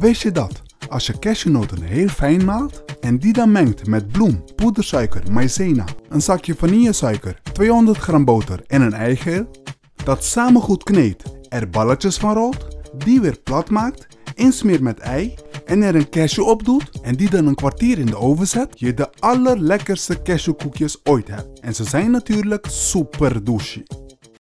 wist je dat? Als je cashewnoten heel fijn maalt en die dan mengt met bloem, poedersuiker, maïzena, een zakje vanillesuiker, 200 gram boter en een eigeel, dat samen goed kneedt, er balletjes van rolt, die weer plat maakt, insmeert met ei en er een cashew op doet en die dan een kwartier in de oven zet, je de allerlekkerste cashewkoekjes ooit hebt. En ze zijn natuurlijk super douche.